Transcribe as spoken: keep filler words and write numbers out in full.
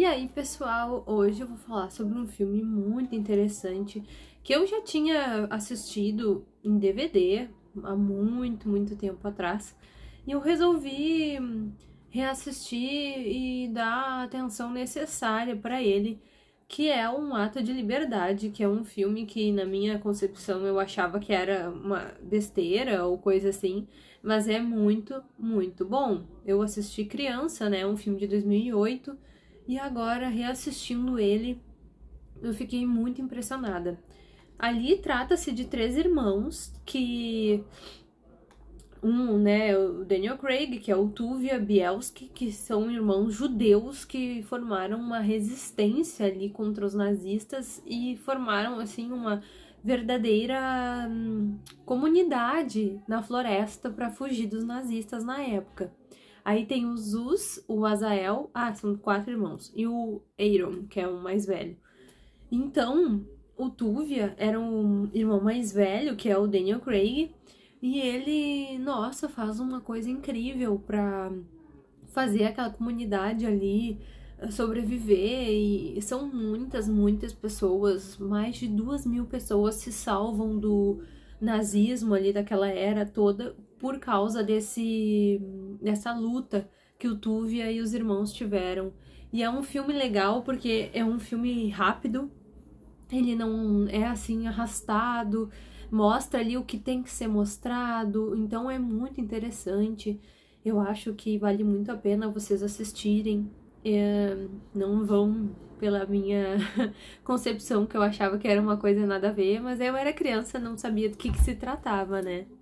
E aí, pessoal, hoje eu vou falar sobre um filme muito interessante que eu já tinha assistido em D V D há muito, muito tempo atrás. E eu resolvi reassistir e dar a atenção necessária para ele, que é Um Ato de Liberdade, que é um filme que, na minha concepção, eu achava que era uma besteira ou coisa assim, mas é muito, muito bom. Eu assisti criança, né, um filme de dois mil e oito, e agora, reassistindo ele, eu fiquei muito impressionada. Ali trata-se de três irmãos que... Um, né, o Daniel Craig, que é o Tuvia Bielski, que são irmãos judeus que formaram uma resistência ali contra os nazistas e formaram, assim, uma verdadeira hum, comunidade na floresta para fugir dos nazistas na época. Aí tem o Zuz, o Azael, ah, são quatro irmãos, e o Aaron, que é o mais velho. Então, o Tuvia era um irmão mais velho, que é o Daniel Craig, e ele, nossa, faz uma coisa incrível pra fazer aquela comunidade ali sobreviver, e são muitas, muitas pessoas, mais de duas mil pessoas se salvam do nazismo ali daquela era toda por causa desse, dessa luta que o Tuvia e os irmãos tiveram. E é um filme legal porque é um filme rápido, ele não é assim arrastado, mostra ali o que tem que ser mostrado, então é muito interessante. Eu acho que vale muito a pena vocês assistirem. É, não vão pela minha concepção, que eu achava que era uma coisa nada a ver, mas eu era criança, não sabia do que, que se tratava, né?